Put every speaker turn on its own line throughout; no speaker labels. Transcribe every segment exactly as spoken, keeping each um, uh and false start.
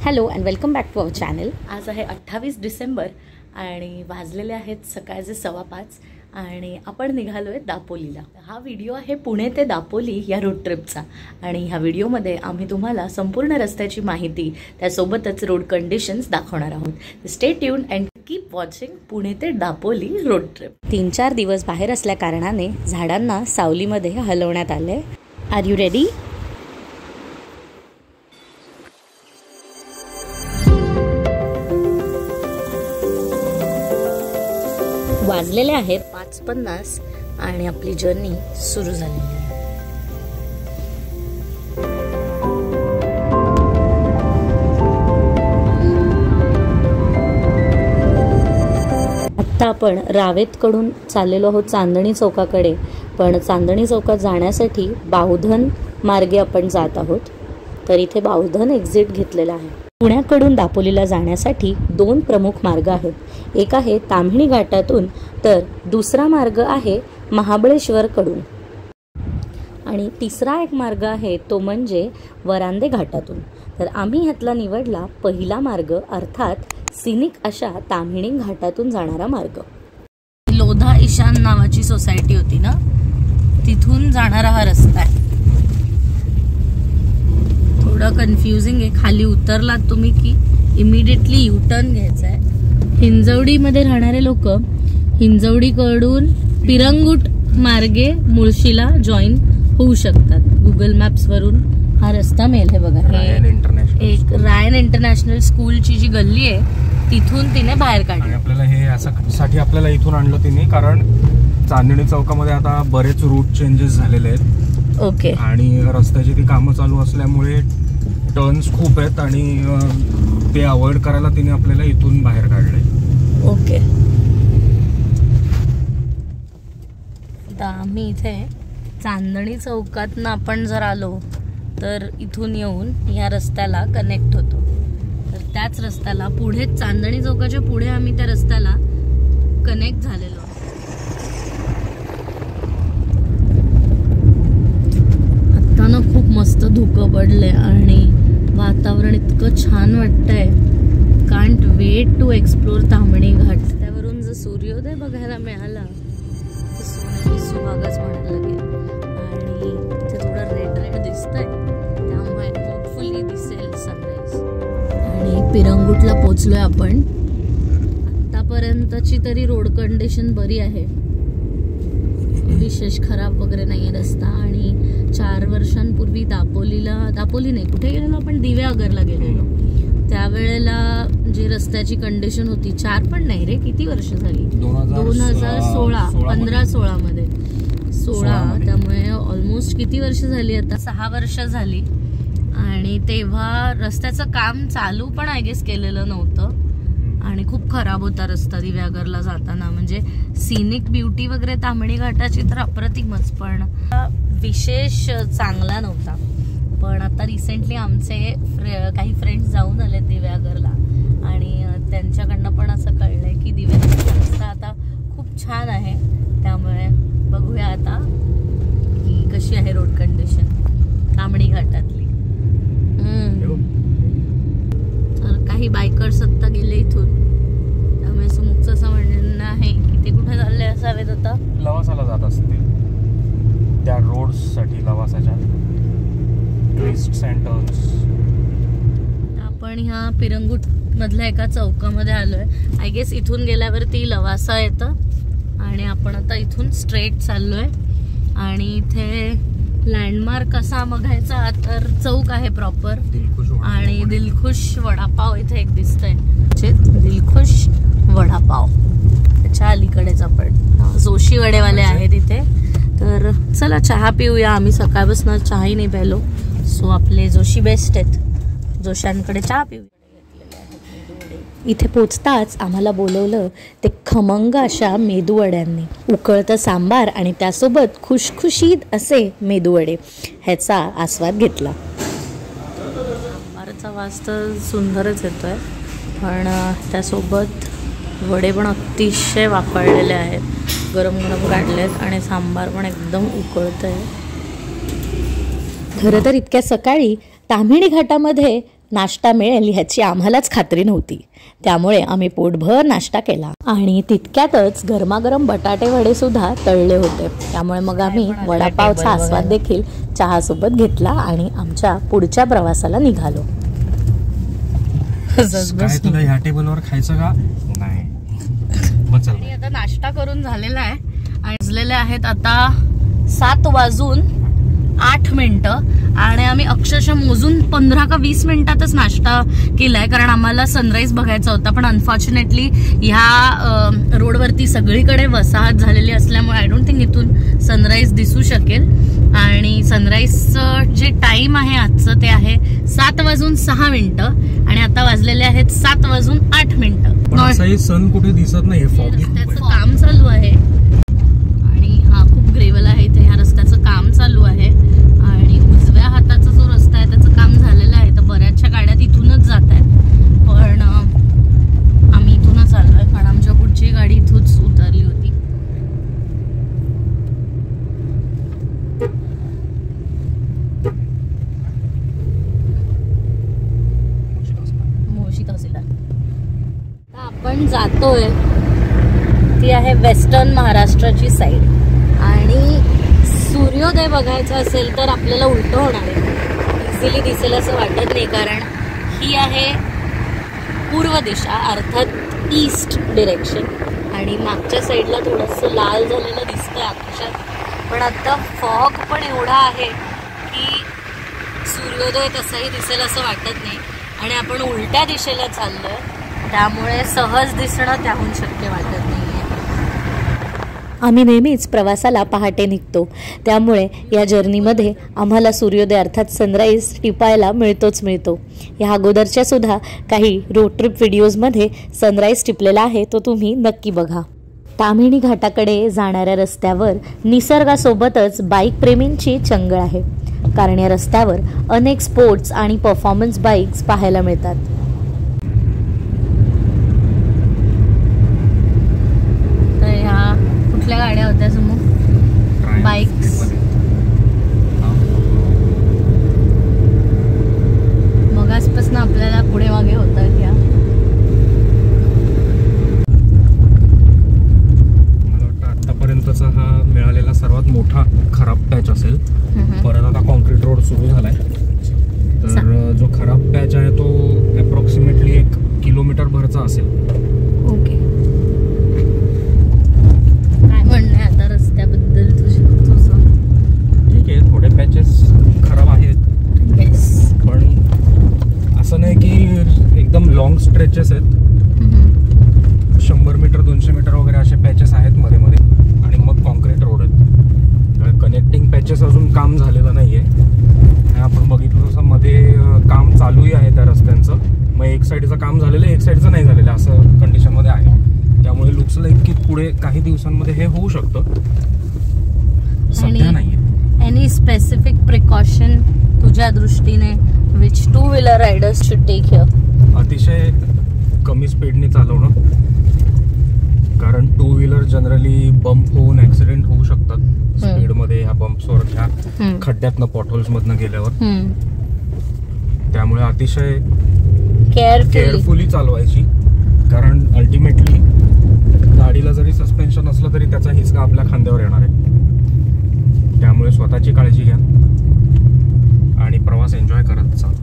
Hello and welcome back to our channel.
आज आहे अठ्ठावीस डिसेंबर आणि वाजलेले आहेत सकाळचे सव्वा पाच आणि आपण निघालो आहे दापोलीला. हा व्हिडिओ आहे पुणे ते दापोली या रोड ट्रिपचा आणि ह्या व्हिडिओमध्ये आम्ही तुम्हाला संपूर्ण रस्त्याची माहिती त्यासोबतच रोड कंडिशन्स दाखवणार आहोत. Stay tune and keep watching Pune ते दापोली रोड ट्रिप.
तीन चार दिवस बाहेर असल्या कारणाने झाडांना सावलीमध्ये हलवण्यात आले. Are you ready? वाजलेले आहेत पाच पन्नास आणि आपली जर्नी सुरू झालेली आहे. आता आपण रावेतकडून चाललेलो आहोत चांदणी चौकाकडे, पण चांदणी चौकात जाण्यासाठी बावधन मार्गे आपण जात आहोत. तर इथे बावधन एक्झिट घेतलेला आहे. पुण्याकडून दापोलीला जाण्यासाठी दोन प्रमुख मार्ग आहेत. एक आहे ताम्हिणी घाटातून तर दुसरा मार्ग आहे महाबळेश्वरकडून आणि तिसरा एक मार्ग आहे तो म्हणजे वरांदे घाटातून. तर आम्ही ह्यातला निवडला पहिला मार्ग, अर्थात सिनिक अशा ताम्हिणी घाटातून जाणारा मार्ग. लोधा ईशान नावाची सोसायटी होती ना, तिथून जाणारा हा रस्ता आहे. थोडा कन्फ्युजिंग आहे. खाली उतरलात तुम्ही की इमिडिएटली यू टर्न घ्यायचा आहे. हिंजवडीमध्ये राहणारे लोक हिंजवडीकडून पिरंगुट मार्गे मुळशीला जॉईन होऊ शकतात. गुगल मॅप्स वरून हा रस्ता मिळेल. हे बघा, हे एक रायन इंटरनॅशनल स्कूलची जी गल्ली आहे तिथून तिने बाहेर काढली.
आपल्याला हे यासाठी आपल्याला इथून आणलं तिने, कारण चांदणी चौकामध्ये आता बरेच रूट चेंजेस झालेले आहेत.
ओके.
आणि रस्त्याची ती कामं चालू असल्यामुळे टर्न्स खूप आहेत आणि ते अवॉइड करायला तिने आपल्याला इथून बाहेर काढले.
ओके. आता आम्ही इथे चांदणी चौकातनं आपण जर आलो तर इथून येऊन या रस्त्याला कनेक्ट होतो. तर त्याच रस्त्याला पुढे चांदणी चौकाच्या पुढे आम्ही त्या रस्त्याला कनेक्ट झालेलो. आता ना खूप मस्त धुकं पडले आणि वातावरण इतकं छान वाटतंय. Can't wait to explore Tamhini Ghat. त्यावरून जर सूर्योदय बघायला मिळाला तर सोनेरी सुहागच म्हणायला लागेल. आणि इथे थोडं रेड रेड दिसतंय, त्यामुळे होपफुली दिसेल सनराईज. आणि पिरंगुटला पोचलोय आपण. आतापर्यंतची तरी रोड कंडिशन बरी आहे, विशेष खराब वगैरे नाहीये रस्ता. आणि चार वर्षांपूर्वी दापोलीला दापोली नाही कुठे गेलेलो आपण, दिव्यागरला गेलेलो. त्यावेळेला जी रस्त्याची कंडिशन होती, चार पण नाही रे, किती वर्ष झाली, दोन हजार सोळा पंधरा सोळा मध्ये सोळा त्यामुळे ऑलमोस्ट किती वर्ष झाली, आता सहा वर्ष झाली. आणि तेव्हा रस्त्याचं काम चालू पण आय गेस केलेलं नव्हतं आणि खूप खराब होता रस्ता दिव्यागरला जाताना. म्हणजे सिनिक ब्युटी वगैरे ताम्हिणी घाटाची तर अप्रतिमच, पण विशेष चांगला नव्हता. पण आता रिसेंटली आमचे फ्रे काही फ्रेंड्स जाऊन आले दिव्यागरला आणि त्यांच्याकडनं पण असं कळलंय की दिव्यागरचा रस्ता आता खूप छान आहे. त्यामुळे बघूया आता की कशी आहे रोड कंडिशन ताम्हिणी घाटातली. तर काही बायकर्स आत्ता गेले इथून, त्यामुळे सुमुखचं असं म्हणणं आहे की ते कुठे चालले असावेत. आता
लवासाला जात असतील त्या रोड्ससाठी, लवासाच्या ट्विस्ट सेंटर्स.
आपण ह्या पिरंगुट मधल्या एका चौकामध्ये आलोय. आय गेस इथून गेल्यावरती लवासा येतं आणि आपण आता इथून स्ट्रेट चाललोय. आणि इथे लँडमार्क असा बघायचा तर चौक आहे प्रॉपर आणि दिलखुश वडापाव इथे एक दिसतंय. दिलखुश वडापाव त्याच्या अलीकडेच आपण जोशी वडेवाले आहेत इथे. तर चला चहा पिऊया. आम्ही सकाळपासून चहाही नाही प्यायलो, सो आपले जोशी बेस्ट आहेत, जोशांकडे चहा पिऊया. इथे पोचताच आम्हाला बोलवलं ते खमंग अशा मेदूवड्यांनी. उकळतं सांबार आणि त्यासोबत खुशखुशीत असे मेदूवडे ह्याचा आस्वाद घेतला. सांबारचा वास तर सुंदरच येतोय, पण त्यासोबत वडे पण अतिशय वापरलेले आहेत, गरम गरम काढलेत आणि सांबार पण एकदम उकळतंय. खरं तर इतक्या सकाळी ताम्हिणी घाटामध्ये
नाश्ता मिळेल ह्याची आम्हालाच खात्री नव्हती, त्यामुळे आम्ही पोटभर नाश्ता केला आणि तितक्यातच गरमागरम बटाटे वडे सुद्धा तळले होते. त्यामुळे मग आम्ही वडापावचा आस्वाद देखील चहासोबत घेतला आणि आमच्या पुढच्या प्रवासाला निघालो.
काय तुला ह्या टेबलवर खायचं का? नाही. मग चल.
आता नाश्ता करून झालेला आहे आणि वाजलेले आहेत आता सात वाजून आठ मिनिटं आणि आम्ही अक्षरशः मोजून पंधरा का वीस मिनिटातच नाश्ता केलाय, कारण आम्हाला सनराईज बघायचा होता. पण अनफॉर्च्युनेटली ह्या रोडवरती सगळीकडे वसाहत झालेली असल्यामुळे आय डोंट थिंक इथून सनराईज दिसू शकेल. आणि सनराईजचं जे टाइम आहे आजचं ते आहे सात वाजून सहा मिनिटं आणि आता वाजलेले आहेत सात वाजून आठ मिनिटं.
सन कुठे दिसत नाही,
रस्त्याचं काम चालू आहे आणि हा खूप ग्रेव्हल आहे इथे. ह्या रस्त्याचं काम चालू आहे आणि उजव्या हाताचा जो रस्ता आहे त्याचं काम झालेलं आहे, तर बऱ्याचशा गाड्या तिथूनच जात आहेत. पण आम्ही इथूनच आलोय कारण आमच्या पुढची गाडी इथूच उतरली होती. मोशी तहसीलदार आपण जातोय ती आहे वेस्टर्न महाराष्ट्राची साईड आणि सूर्योदय बघायचा असेल तर आपल्याला उलटं होणार आहे. इझिली दिसेल असं वाटत नाही, कारण ही आहे पूर्व दिशा अर्थात ईस्ट डिरेक्शन आणि मागच्या साईडला थोडंसं लाल झालेलं दिसतंय आकाशात. पण आता फॉग पण एवढा आहे की सूर्योदय तसाही दिसेल असं वाटत नाही आणि आपण उलट्या दिशेला चाललोय, त्यामुळे सहज दिसणं त्याहून शक्य वाटत नाही.
आम्ही नेहमीच प्रवासाला पहाटे निघतो, त्यामुळे या जर्नीमध्ये आम्हाला सूर्योदय अर्थात सनराईज टिपायला मिळतोच मिळतो. या अगोदरच्या सुद्धा काही रोड ट्रिप व्हिडिओजमध्ये सनराईज टिपलेला आहे, तो तुम्ही नक्की बघा. ताम्हिणी घाटाकडे जाणाऱ्या रस्त्यावर निसर्गासोबतच बाईक प्रेमींची चंगळ आहे, कारण या रस्त्यावर अनेक स्पोर्ट्स आणि परफॉर्मन्स बाईक्स पाहायला मिळतात.
कुठल्या गाड्या होत्या समोर? बाईक्स. मग आजपासून आपल्याला पुढे मागे होत आहेत या.
मला वाटतं आतापर्यंतचा हा मिळालेला सर्वात मोठा खराब पॅच असेल. परत आता कॉन्क्रीट रोड सुरू झालाय, तर जो खराब पॅच आहे तो अप्रॉक्सिमेटली एक किलोमीटर भरचा असेल.
ओके, आता रस्त्याबद्दल तुझं?
ठीक आहे, थोडे पॅचेस खराब आहेत, पण असं नाही की एकदम लॉंग स्ट्रेचेस आहेत. शंभर मीटर दोनशे मीटर वगैरे असे पॅचेस आहेत मध्ये मध्ये आणि मग कॉन्क्रीट रोड आहेत. कनेक्टिंग पॅचेस अजून काम झालेलं नाहीये. आपण बघितलं तसं मध्ये काम चालूही आहे त्या रस्त्यांचं. मग एक साईडचं काम झालेलं आहे, एक साईडचं नाही झालेलं असं कंडिशनमध्ये आहे. त्यामुळे लुक्स लाईक की पुढे काही दिवसांमध्ये हे होऊ शकतं, सध्या नाहीये.
एनी स्पेसिफिक प्रिकॉशन तुझ्या दृष्टीने which two wheeler riders should take here?
अतिशय कमी स्पीडने चालवणं, कारण टू व्हीलर जनरली बंप होऊन ऍक्सिडेंट होऊ शकतात स्पीडमध्ये ह्या बंप्सवर, ह्या खड्ड्यातनं पॉटहोल्स मधनं गेल्यावर. त्यामुळे अतिशय केअरफुली चालवायची, कारण अल्टिमेटली गाडीला जरी सस्पेन्शन असलं तरी त्याचा हिसका आपल्या खांद्यावर येणार आहे. त्यामुळे स्वतःची काळजी घ्या आणि प्रवास एन्जॉय करत चाल.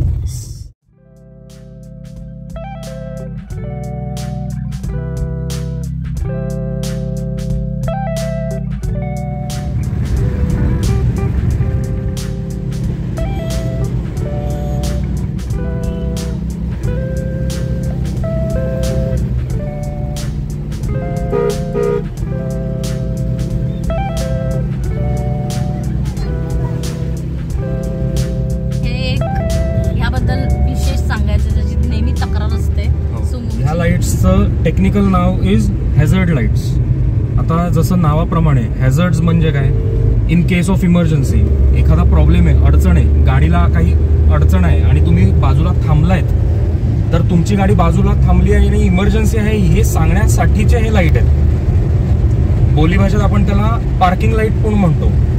टेक्निकल नाव इज हॅझर्ड लाईट्स. आता जसं नावाप्रमाणे हॅझर्ड्स म्हणजे काय, इन केस ऑफ इमर्जन्सी एखादा प्रॉब्लेम आहे, अडचण आहे, गाडीला काही अडचण आहे आणि तुम्ही बाजूला थांबलायत, तर तुमची गाडी बाजूला थांबली आहे आणि इमर्जन्सी आहे हे सांगण्यासाठीचे हे लाईट आहेत. बोलीभाषेत आपण त्याला पार्किंग लाईट पण म्हणतो.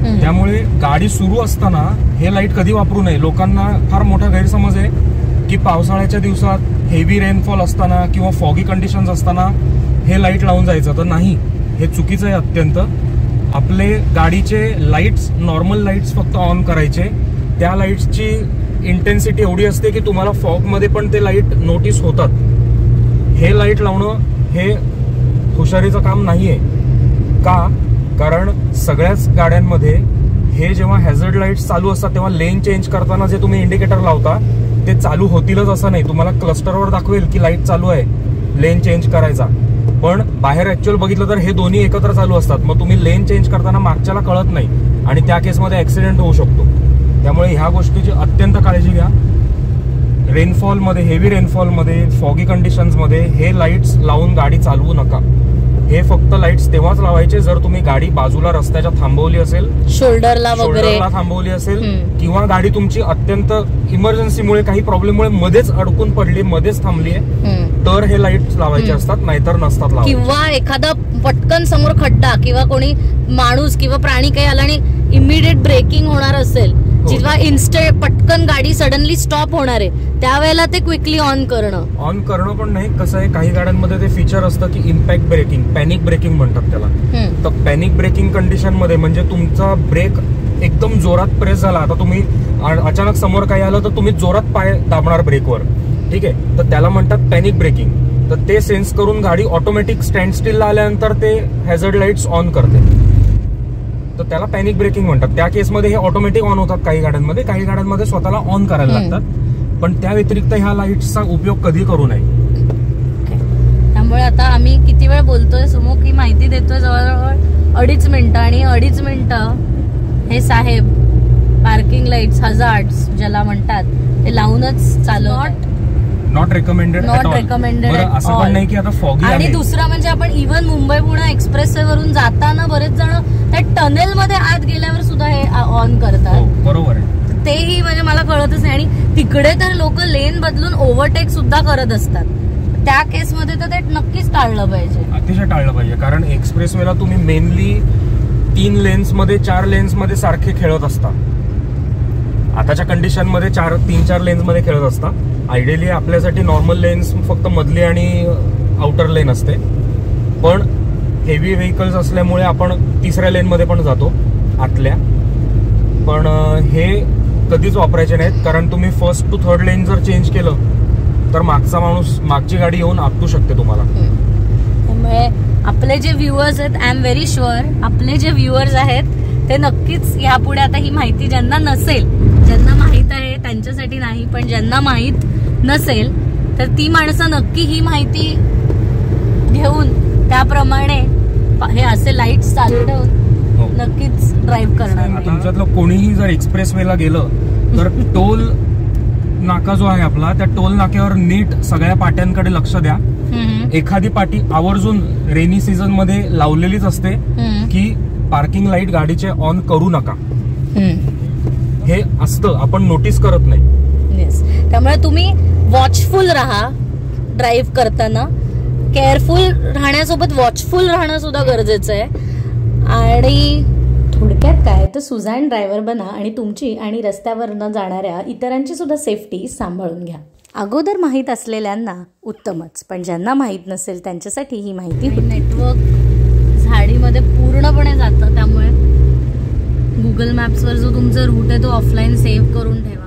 त्यामुळे गाडी सुरू असताना हे लाईट कधी वापरू नये. लोकांना फार मोठा गैरसमज आहे की पावसाळ्याच्या दिवसात हेवी रेनफॉल असताना किंवा फॉगी कंडिशन्स असताना हे लाईट लावून जायचं, तर नाही, हे चुकीचं आहे अत्यंत. आपले गाडीचे लाईट्स, नॉर्मल लाईट्स फक्त ऑन करायचे. त्या लाईट्सची इंटेन्सिटी एवढी असते की तुम्हाला फॉगमध्ये पण ते लाईट नोटीस होतात. हे लाईट लावणं हे हुशारीचं काम नाहीये. का? कारण सगळ्याच गाड्यांमध्ये हे जेव्हा हॅझर्ड लाईट्स चालू असतात तेव्हा लेन चेंज करताना जे तुम्ही इंडिकेटर लावता ते चालू होतीलच असं नाही. तुम्हाला क्लस्टरवर दाखवेल की लाईट चालू आहे, लेन चेंज करायचा, पण बाहेर ऍक्च्युअल बघितलं तर हे दोन्ही एकत्र चालू असतात. मग तुम्ही लेन चेंज करताना मागच्याला कळत नाही आणि त्या केसमध्ये ऍक्सिडेंट होऊ शकतो. त्यामुळे ह्या गोष्टीची अत्यंत काळजी घ्या. रेनफॉलमध्ये, हेवी रेनफॉलमध्ये, फॉगी कंडिशन्समध्ये हे लाईट्स लावून गाडी चालवू नका. हे फक्त लाईट्स तेव्हाच लावायचे जर तुम्ही गाडी बाजूला रस्त्याच्या थांबवली असेल,
शोल्डरला वगैरे
थांबवली असेल, किंवा गाडी तुमची अत्यंत इमर्जन्सीमुळे, काही प्रॉब्लेममुळे मध्येच अडकून पडली, मध्येच थांबली आहे, तर हे लाईट्स लावायचे असतात, नाहीतर नसतात लावायचे.
किंवा एखादा पटकन समोर खड्डा किंवा कोणी माणूस किंवा प्राणी काही आला आणि इमिडिएट ब्रेकिंग होणार असेल, जेव्हा इन्स्टंट पटकन गाडी सडनली स्टॉप होणार आहे त्यावेळेला ते क्विकली ऑन करणं.
ऑन करणं पण नाही, कसं आहे, काही गाड्यांमध्ये ते फीचर असतं की इम्पॅक्ट ब्रेकिंग, पॅनिक ब्रेकिंग म्हणतात त्याला. तर पॅनिक ब्रेकिंग कंडिशन मध्ये म्हणजे तुमचा ब्रेक एकदम जोरात प्रेस झाला, आता तुम्ही अचानक समोर काही आलं तर तुम्ही जोरात पाय दाबणार ब्रेकवर, ठीक आहे, तर त्याला म्हणतात पॅनिक ब्रेकिंग. तर ते सेन्स करून गाडी ऑटोमॅटिक स्टँड स्टिलला आल्यानंतर ते हॅझर्ड लाईट्स ऑन करते, तर त्याला पॅनिक ब्रेकिंग म्हणतात. त्या केसमध्ये हे ऑटोमॅटिक ऑन होतात काही गाड्यांमध्ये, काही गाड्यांमध्ये स्वतःला ऑन करायला लागतात. पण त्या व्यतिरिक्त ह्या लाईट्सचा उपयोग कधी करू नये.
त्यामुळे आता आम्ही किती वेळ बोलतोय, समोर की माहिती देतोय, जवळजवळ अडीच मिनिटं, आणि अडीच मिनिटं हे साहेब पार्किंग लाईट्स, हजार्ड्स ज्याला म्हणतात, ते लावूनच चालवतात.
नॉट रेकमेंडेड,
नॉट रेकमेंडेड
असं पण नाही की आता फॉगी.
आणि दुसरं म्हणजे आपण इव्हन मुंबई पुणे एक्सप्रेसवे वरून जाताना बरेच जण त्या टनेल मध्ये आत गेल्यावर सुद्धा हे ऑन करतात.
बरोबर आहे,
तेही म्हणजे मला कळतच नाही. आणि तिकडे तर लोक लेन बदलून ओव्हरटेक सुद्धा करत असतात. त्या केसमध्ये तर ते नक्कीच टाळलं पाहिजे,
अतिशय टाळलं पाहिजे. कारण एक्सप्रेसवेला तुम्ही मेनली तीन लेन्स मध्ये, चार लेन्स मध्ये सारखे खेळत असता. आताच्या कंडिशन मध्ये चार तीन चार लेन्स मध्ये खेळत असता. आयडियली आपल्यासाठी नॉर्मल लेन्स फक्त मधली आणि आउटर लेन असते, पण हेवी व्हेकल्स असल्यामुळे आपण तिसऱ्या लेन मध्ये पण जातो आतल्या. पण हे कधीच वापरायचे नाहीत, कारण तुम्ही फर्स्ट टू थर्ड लेन जर चेंज केलं तर मागचा माणूस, मागची गाडी येऊन आपटू शकते तुम्हाला.
त्यामुळे आपले जे व्ह्युअर्स आहेत, आय एम व्हेरी शुअर आपले जे व्ह्युअर्स आहेत ते नक्कीच यापुढे आता ही माहिती ज्यांना नसेल, ज्यांना माहित आहे त्यांच्यासाठी नाही, पण ज्यांना माहित नसेल तर ती माणसं नक्की ही माहिती घेऊन त्याप्रमाणे हे असे लाईट्स चालू ठेवून नक्कीच ड्राईव्ह करणार.
तुमच्यातलं कोणीही जर एक्सप्रेस वेला गेलं तर टोल नाका जो आहे आपला, त्या टोल नाक्यावर नीट सगळ्या पाट्यांकडे लक्ष द्या. एखादी पाटी आवर्जून रेनी सीझन मध्ये लावलेलीच असते की पार्किंग लाईट गाडीचे ऑन करू नका. हे असतं, आपण नोटीस करत नाही.
येस, त्यामुळे तुम्ही वॉचफुल राहा ड्राईव्ह करताना. केअरफुल राहण्यासोबत वॉचफुल राहणं सुद्धा गरजेचं आहे. आणि थोडक्यात काय तर सुजाण ड्रायव्हर बना आणि तुमची आणि रस्त्यावर न जाणाऱ्या इतरांची सुद्धा सेफ्टी सांभाळून घ्या. अगोदर माहीत असलेल्यांना उत्तमच, पण ज्यांना माहीत नसेल त्यांच्यासाठी ही माहिती. नेटवर्क झाडीमध्ये पूर्णपणे जातं, त्यामुळे गुगल मॅप्सवर जो तुमचा रूट आहे तो ऑफलाईन सेव्ह करून ठेवा.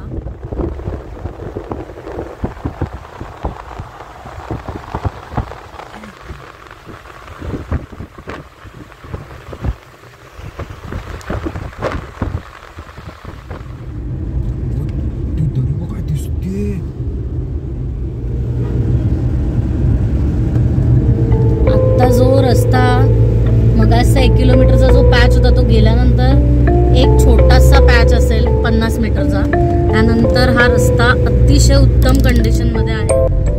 आता जो रस्ता मगाचा एक किलोमीटरचा जो पॅच होता तो गेल्यानंतर एक छोटासा पॅच असेल पन्नास मीटरचा, त्यानंतर हा रस्ता अतिशय उत्तम कंडिशन मध्ये आहे.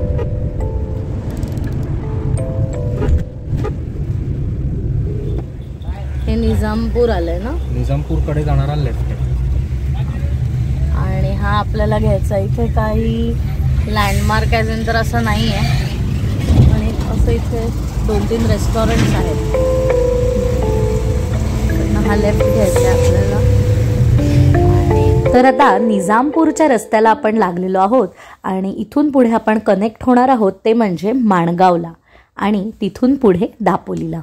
हे निजामपूर आलंय ना,
निजामपूर कडे जाणारा लेफ्ट आहे.
आणि हा आपल्याला घ्यायचा. इथे काही लँडमार्क आहे तर असं नाही आहे, आणि असं इथे दोन तीन रेस्टॉरंट्स आहेत. हा लेफ्ट घ्यायचा आपल्याला.
तर आता निजामपूरच्या रस्त्याला आपण लागलेलो आहोत आणि इथून पुढे आपण कनेक्ट होणार आहोत ते म्हणजे माणगावला आणि तिथून पुढे दापोलीला.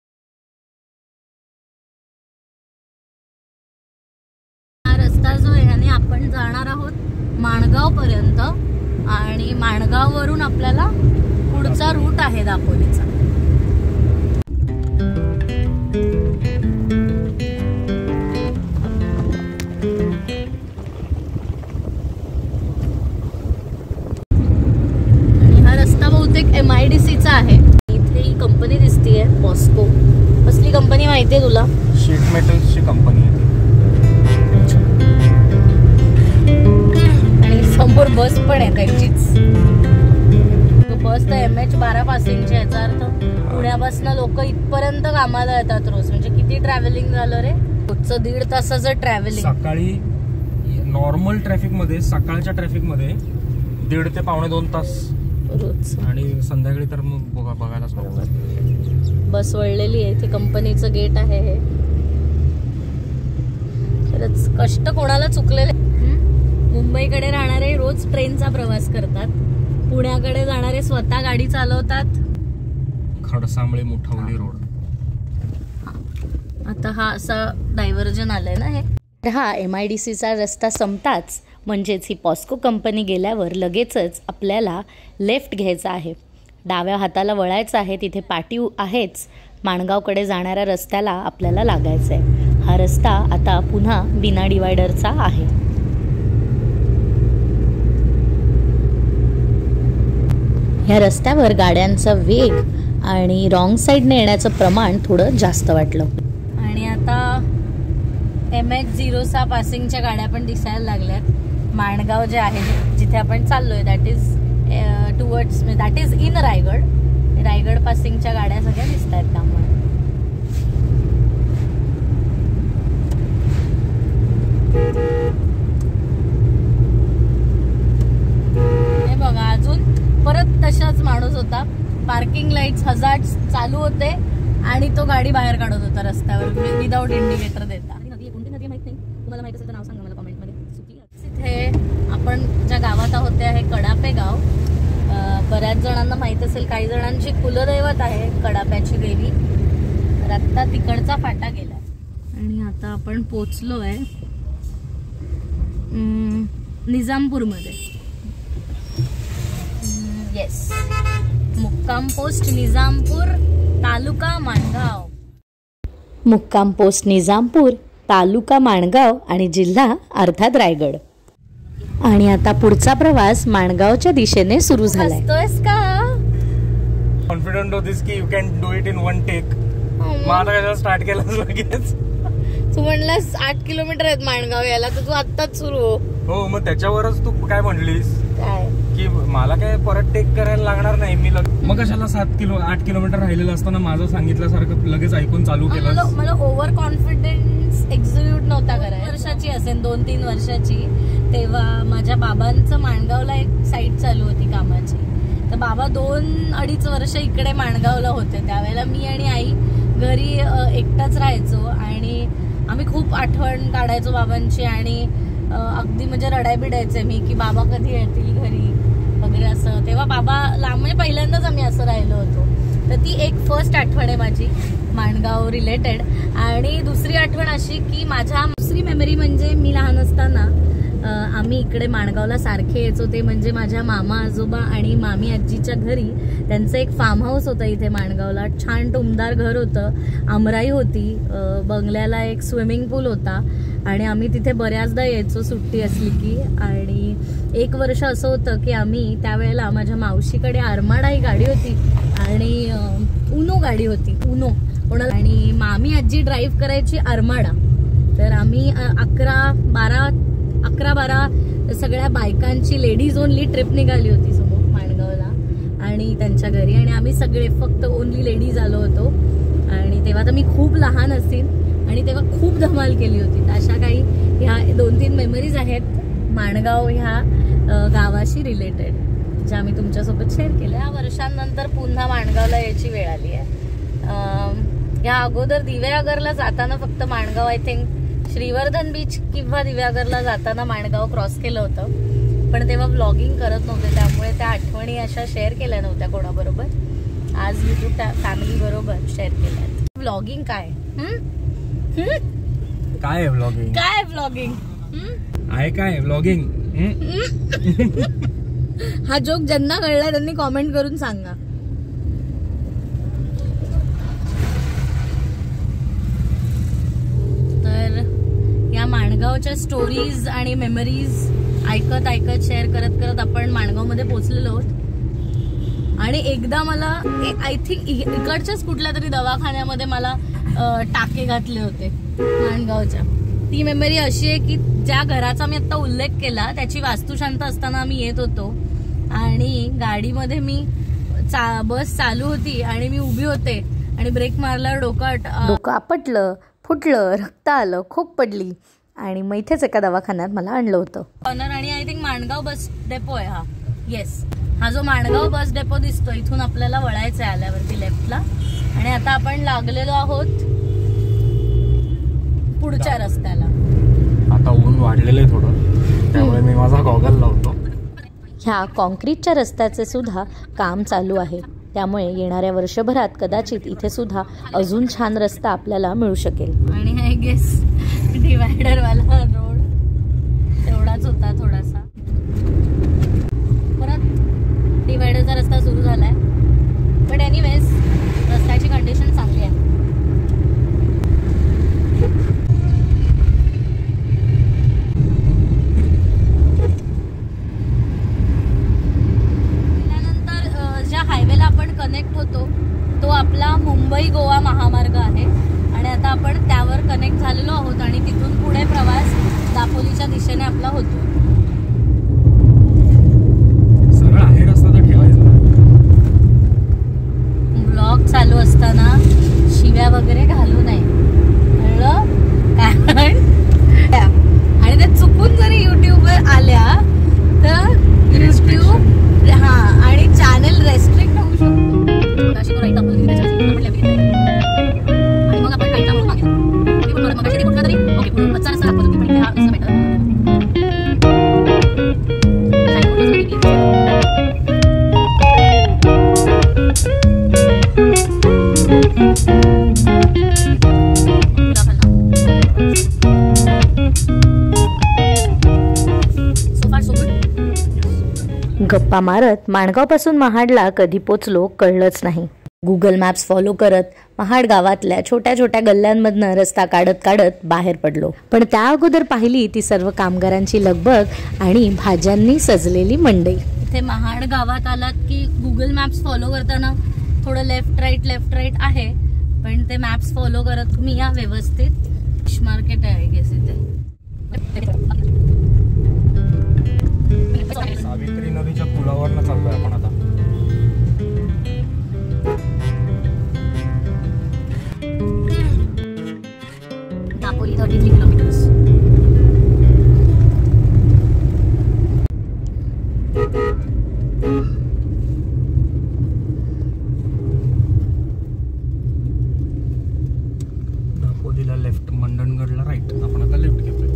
हा रस्ता जो आहे आणि आपण जाणार आहोत माणगाव पर्यंत आणि माणगाववरून आपल्याला पुढचा रूट आहे दापोलीचा. एम आय डी सीचा आहे. इथे ही कंपनी दिसतीये पॉस्को. कसली कंपनी माहितीये तुला?
शीट मेटल्सची कंपनी आहे.
आणि समोर बस पण आहे त्यांचीच. बस तर एम एच बारा पासिंगची. याचा अर्थ पुण्यापासून लोक इथपर्यंत कामाला येतात रोज. म्हणजे किती ट्रॅव्हलिंग झालं रे? रोजचं दीड तासाचं ट्रॅव्हलिंग.
सकाळी नॉर्मल ट्रॅफिक मध्ये, सकाळच्या ट्रॅफिक मध्ये दीड ते पावणे दोन तास
रोज.
आणि संध्याकाळी तर मग बघा बघायलाच नको.
बस वळलेली आहे. इथे कंपनीचं गेट आहे हे. खरंच कष्ट कोणाला चुकलेले. मुंबईकडे राहणारे रोज ट्रेनचा प्रवास करतात. पुण्याकडे जाणारे स्वतः गाडी चालवतात.
खडसांबळे मुठवली रोड.
आता हा असा डायव्हर्जन आलाय ना हे.
हा एम आय डी सीचा रस्ता संपताच म्हणजेच ही पॉस्को कंपनी गेल्यावर लगेचच आपल्याला लेफ्ट घ्यायचा आहे. डाव्या हाताला वळायचं आहे. तिथे पाटी आहेच. माणगावकडे जाणाऱ्या रस्त्याला आपल्याला लागायचं आहे. हा रस्ता आता पुन्हा बिना डिवायडरचा आहे. ह्या रस्त्यावर गाड्यांचा वेग आणि रॉंग साईडने येण्याचं प्रमाण थोडं जास्त वाटलं.
आणि आता एम एच झिरो सहा पासिंगच्या गाड्या पण दिसायला लागल्यात. माणगाव जे आहे जिथे आपण चाललोय that is towards that is in Raigad. Raigad पासिंगच्या गाड्या सगळ्या दिसत आहेत त्यामुळे. हे बघा अजून परत तसाच माणूस होता. पार्किंग लाईट्स हजार्ड चालू होते आणि तो गाडी बाहेर काढत होता रस्त्यावर विदाउट इंडिकेटर देता. कोणती नदी माहित नाही तुम्हाला? माहित असेल तर नाव सांगा मला कमेंट मध्ये. इथे आपण ज्या गावात आहोत ते आहे कडापे गाव. बऱ्याच जणांना माहित असेल. काही जणांची कुलदैवत आहे कडाप्याची देवी. तर आता तिकडचा फाटा गेला आणि आता आपण पोचलोय निजामपूरमध्ये. येस, मुक्काम पोस्ट निजामपूर, तालुका माणगाव.
मुक्काम पोस्ट निजामपूर, तालुका माणगाव आणि जिल्हा अर्थात रायगड. आणि आता पुढचा प्रवास माणगावच्या दिशेने सुरू झालाय.
हसतोयस का?
कॉन्फिडंट होतीस की you can do it in one take. मग आता काय स्टार्ट केलं लगेच?
तू म्हणलास आठ किलोमीटर आहेत माणगाव यायला, तर तू आत्ताच सुरू हो.
हो, मग त्याच्यावरच तू काय म्हणलीस
काय
की मला काय परत टेक करायला लागणार नाही. मी मग कशाला सात किलो आठ किलोमीटर राहिलेलं असताना माझं सांगितल्यासारखं लगेच ऐकून चालू केलं?
मला ओव्हर कॉन्फिडन्स एक्झिक्यूट नव्हता करायला. वर्षाची असेल, दोन तीन वर्षाची, तेव्हा माझ्या बाबांचं माणगावला एक साईट चालू होती कामाची. तर बाबा दोन अडीच वर्ष इकडे माणगावला होते. त्यावेळेला मी आणि आई घरी एकटाच राहायचो आणि आम्ही खूप आठवण काढायचो बाबांची. आणि अगदी म्हणजे रडाय बिडायचे मी की बाबा कधी येतील घरी वगैरे असं. तेव्हा बाबा लांब, म्हणजे पहिल्यांदाच आम्ही असं राहिलो होतो. तर ती एक फर्स्ट आठवण आहे माझी माणगाव रिलेटेड. आणि दुसरी आठवण अशी की माझ्या दुसरी मेमरी म्हणजे मी लहान असताना आम्ही इकडे माणगावला सारखे यायचो. ते म्हणजे माझ्या मामा आजोबा आणि मामी आजीच्या घरी. त्यांचं एक फार्म हाऊस होतं इथे माणगावला. छान टुमदार घर होतं, आमराई होती, बंगल्याला एक स्विमिंग पूल होता आणि आम्ही तिथे बऱ्याचदा यायचो सुट्टी असली की. आणि एक वर्ष असं होतं की आम्ही त्यावेळेला माझ्या मावशीकडे आरमाडा ही गाडी होती आणि उनो गाडी होती, उनो कोणाला. आणि मामी आजी ड्राईव्ह करायची आरमाडा. तर आम्ही अकरा बारा अकरा बारा सगळ्या बायकांची लेडीज ओनली ट्रिप निघाली होती समोर माणगावला आणि त्यांच्या घरी. आणि आम्ही सगळे फक्त ओनली लेडीज आलो होतो. आणि तेव्हा तर मी खूप लहान असेल आणि तेव्हा खूप धमाल केली होती. अशा काही ह्या दोन तीन मेमरीज आहेत माणगाव ह्या गावाशी रिलेटेड, ज्या मी तुमच्यासोबत शेअर केल्या. वर्षांनंतर पुन्हा माणगावला यायची वेळ आली आहे. या अगोदर दिव्यागरला जाताना फक्त Mangaon I think Shrivardhan beach किंवा दिव्यागरला जाताना माणगाव क्रॉस केलं होतं, पण तेव्हा व्लॉगिंग करत नव्हते, त्यामुळे त्या आठवणी अशा शेअर केल्या नव्हत्या कोणाबरोबर. आज युट्यूब फॅमिली बरोबर शेअर केल्या. व्लॉगिंग काय
काय आहे व्लॉगिंग?
काय व्लॉगिंग
आहे काय व्लॉगिंग?
हा जोक ज्यांना कळलाय त्यांनी कॉमेंट करून सांगा. तर या माणगावच्या स्टोरीज आणि मेमरीज ऐकत ऐकत शेअर करत करत आपण माणगाव मध्ये पोहोचलेलो आहोत. आणि एकदा मला आय थिंक इकडच्याच कुठल्या तरी दवाखान्यामध्ये मला टाके घातले होते माणगावच्या. ती मेमरी अशी आहे की ज्या घराचा मी आता उल्लेख केला त्याची वास्तुशांत असताना मी येत होतो आणि गाडीमध्ये मी बस चालू होती आणि मी उभी होते आणि ब्रेक मारल्यावर डोकं
डोकं आपटलं, फुटलं, रक्त आलं, खूप पडली आणि मग इथेच एका दवाखान्यात मला आणलं होतं.
ऑनर आणि I think Mangaon bus depot आहे हा. येस, हा जो माणगाव बस डेपो दिसतो इथून आपल्याला वळायचं आहे आल्यावरती लेफ्टला. आणि आता आपण लागलेलो आहोत पुढच्या रस्त्याला.
आता ऊन वाढलेलं आहे थोडं, त्यामुळे मी माझा गॉगल लावतो.
ह्या कॉन्क्रीटच्या रस्त्याचे सुद्धा काम चालू आहे, त्यामुळे येणाऱ्या वर्षभरात कदाचित इथे सुद्धा अजून छान रस्ता आपल्याला मिळू शकेल.
आणि आय गेस डिवायडर वाला रोड तेवढाच होता थोडासा. परत डिवायडरचा रस्ता सुरू झालाय, बट एनिवेज रस्त्याची कंडिशन चांगली आहे. कनेक्ट होतो तो आपला मुंबई गोवा महामार्ग आहे आणि आता आपण त्यावर कनेक्ट झालेलो आहोत आणि तिथून पुढे प्रवास दापोलीच्या दिशेने आपला होतो.
सरळ आहे रस्ता तर ठेवायचा.
ब्लॉग चालू असताना शिव्या वगैरे घालू नये, कळलं? कारण आणि ते चुकून जरी युट्यूबवर आल्या तर युट्यूब हा आणि चॅनल रेस्ट्रिक्ट होऊ शकतो. आणि मग आपण काही म्हणून मागितलं मग कुठला तरी ओके पुढचा रस्ता दाखवतो की पण हा रस्ता बेटर.
गप्पा मारत माणगावपासून महाडला कधी पोचलो कळलंच नाही. गुगल मॅप्स फॉलो करत महाड गावातल्या छोट्या छोट्या गल्ल्यांमधनं रस्ता काढत काढत बाहेर पडलो. पण त्या अगोदर पाहिली ती सर्व कामगारांची लगबग आणि भाज्यांनी सजलेली मंडई.
इथे महाड गावात आलात की गुगल मॅप्स फॉलो करताना थोडं लेफ्ट राईट लेफ्ट राईट आहे, पण ते मॅप्स फॉलो करत तुम्ही या व्यवस्थित. फिश मार्केट आहे गेस इथे.
सावित्री नदीच्या पुलावरनं चालतोय आपण आता.
Dapoli thirty three kilometres.
दापोलीला लेफ्ट, मंडणगडला राईट. आपण आता लेफ्ट घेतोय.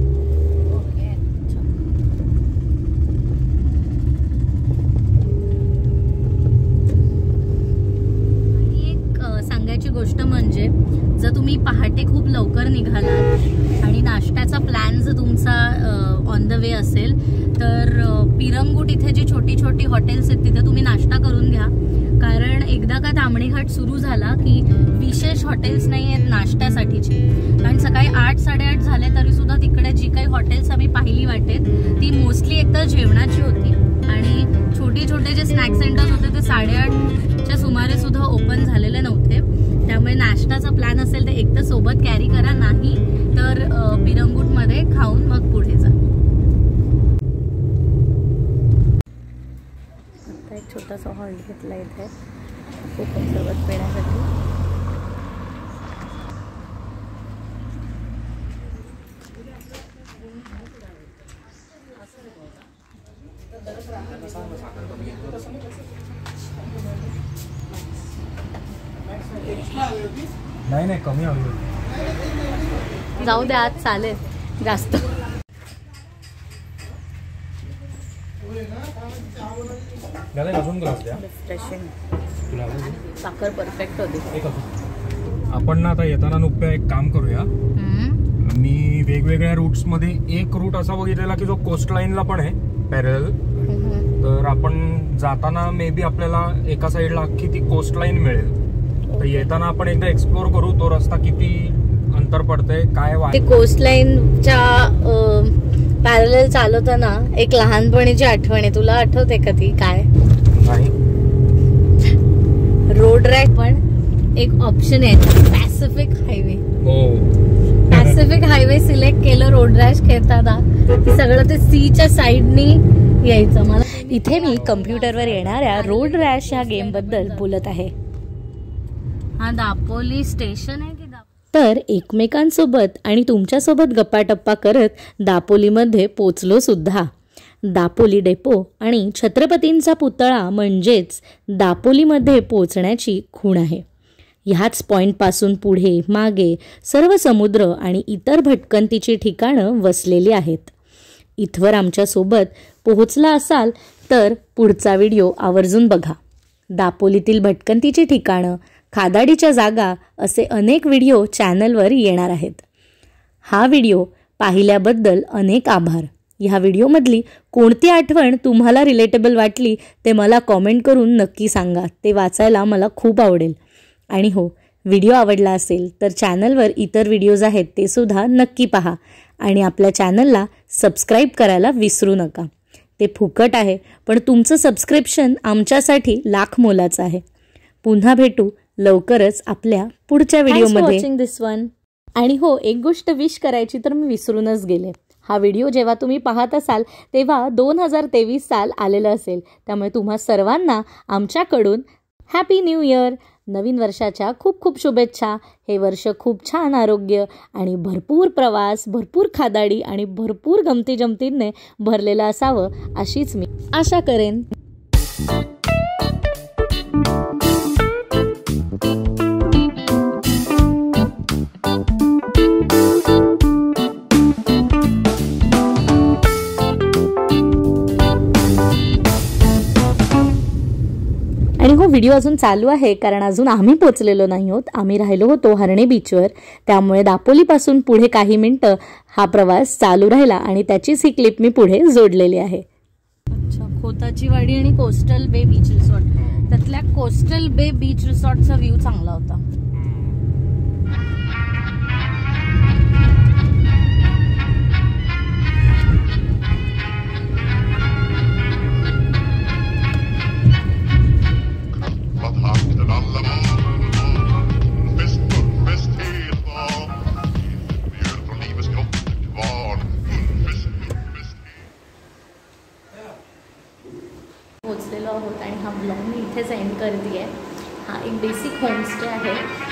गोष्ट म्हणजे जर तुम्ही पहाटे खूप लवकर निघालात आणि नाश्त्याचा प्लॅन जर तुमचा ऑन द वे असेल तर पिरंगुट इथे जी छोटी छोटी हॉटेल्स आहेत तिथे तुम्ही नाश्ता करून घ्या. कारण एकदा का तांबडी घाट सुरू झाला की विशेष हॉटेल्स नाही आहेत नाश्त्यासाठीची. कारण सकाळी आठ साडेआठ झाले तरी सुद्धा तिकडे जी काही हॉटेल्स आम्ही पाहिली वाटेत ती मोस्टली एकतर जेवणाची होती आणि छोटे छोटे जे स्नॅक सेंटर्स होते ते साडेआठच्या सुमारे सुद्धा ओपन झालेले नव्हते. त्यामुळे नाश्ताचा प्लॅन असेल तर एक तर सोबत कॅरी करा, नाही तर पिरंगुटमध्ये खाऊन मग पुढे जा.
आता एक छोटासा हॉल घेतला इथे कोकम सरबत पिण्यासाठी.
नाही नाही कमी हवी.
जाऊ दे आज चालेल जास्त.
अजून ग्लास द्या.
रिफ्रेशिंग.
तुला
साखर परफेक्ट होती.
आपण ना आता येताना नुकतं एक काम करूया. मी वेगवेगळ्या रूट्स मध्ये एक रूट असा बघितलेला की जो कोस्ट लाईनला पण आहे पॅरल. तर आपण जाताना मे बी आपल्याला एका साईडला अख्खी ती कोस्ट लाईन मिळेल. तर येताना आपण एकदा एक्सप्लोर करू तो रस्ता किती अंतर पडतंय काय.
ते कोस्ट लाईनच्या पॅरल चालवताना एक लहानपणीची आठवण आहे. तुला आठवते का ती काय?
नाही.
रोड रॅश पण एक ऑप्शन आहे पॅसिफिक हायवे.
हो
पॅसिफिक हायवे सिलेक्ट केलं रोड रॅश खेळताना की सगळं ते सीच्या साईडनी यायचं. मला
इथे मी कम्प्युटरवर येणाऱ्या रोड रॅश या गेम बद्दल बोलत आहे.
हा दापोली स्टेशन आहे की
तर एकमेकांसोबत आणि तुमच्यासोबत गप्पाटप्पा करत दापोलीमध्ये पोचलो सुद्धा. दापोली डेपो आणि छत्रपतींचा पुतळा म्हणजेच दापोलीमध्ये पोचण्याची खूण आहे. ह्याच पॉईंटपासून पुढे मागे सर्व समुद्र आणि इतर भटकंतीची ठिकाणं वसलेली आहेत. इथवर आमच्यासोबत पोहोचला असाल तर पुढचा व्हिडिओ आवर्जून बघा. दापोलीतील भटकंतीची ठिकाणं, खादाडीच्या जागा असे अनेक व्हिडिओ चॅनलवर येणार आहेत. हा व्हिडिओ पाहिल्याबद्दल अनेक आभार. ह्या व्हिडिओमधली कोणती आठवण तुम्हाला रिलेटेबल वाटली ते मला कॉमेंट करून नक्की सांगा. ते वाचायला मला खूप आवडेल. आणि हो, व्हिडिओ आवडला असेल तर चॅनलवर इतर व्हिडिओज आहेत ते सुद्धा नक्की पहा. आणि आपल्या चॅनलला सबस्क्राईब करायला विसरू नका. ते फुकट आहे पण तुमचं सबस्क्रिप्शन आमच्यासाठी लाख मोलाचं आहे. पुन्हा भेटू लवकरच आपल्या पुढच्या व्हिडिओमध्ये.
This one.
आणि हो, एक गोष्ट विश करायची तर मी विसरूनच गेले. हा व्हिडिओ जेव्हा तुम्ही पाहत असाल तेव्हा दोन हजार तेवीस साल आलेलं असेल. त्यामुळे तुम्हा सर्वांना आमच्याकडून हॅपी न्यू इयर. नवीन वर्षाच्या खूप खूप शुभेच्छा. हे वर्ष खूप छान आरोग्य आणि भरपूर प्रवास, भरपूर खादाडी आणि भरपूर गमती जमतींनी भरलेलं असावं अशीच मी आशा करेन. आणि हो, व्हिडिओ अजून चालू आहे कारण अजून आम्ही पोचलेलो नाही आहोत. आम्ही राहिलो होतो हरणे बीचवर. त्यामुळे दापोलीपासून पुढे काही मिनटं हा प्रवास चालू राहिला आणि त्याचीच ही क्लिप मी पुढे जोडलेली आहे.
अच्छा, खोताची वाडी आणि कोस्टल बे बीच रिसॉर्ट. त्यातल्या कोस्टल बे बीच रिसॉर्टचा व्ह्यू चांगला होता.
पोचलेलो आहोत आणि हा ब्लॉग मी इथेच एंड करते आहे. हा एक बेसिक होमस्टे आहे